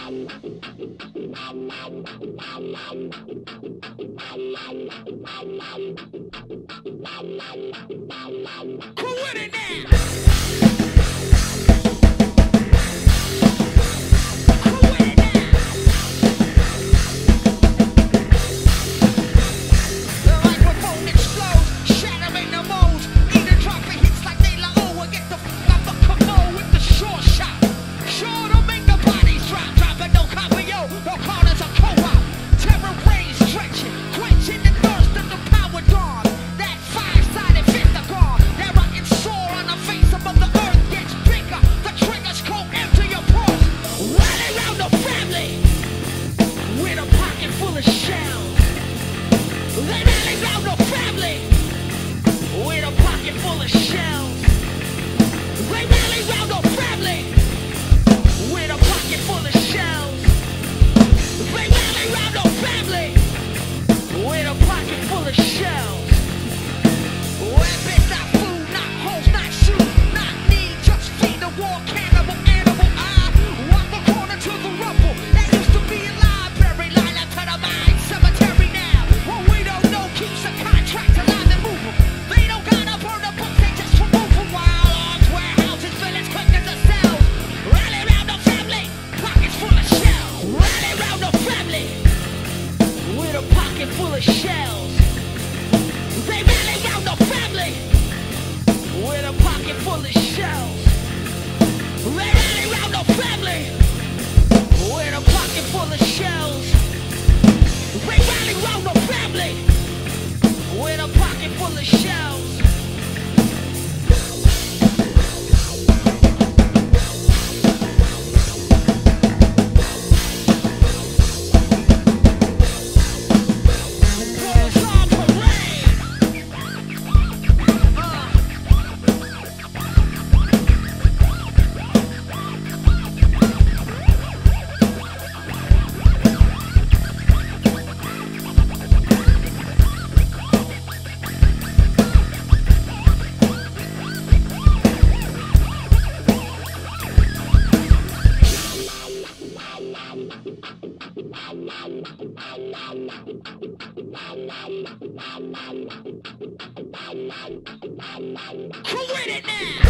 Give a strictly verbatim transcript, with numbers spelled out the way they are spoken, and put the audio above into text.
Who with it now? Full of shells. They rally round the family with a pocket full of shells. They rally round the family with a pocket full of shells. They rally round the family with a pocket full of shells. Who with it now?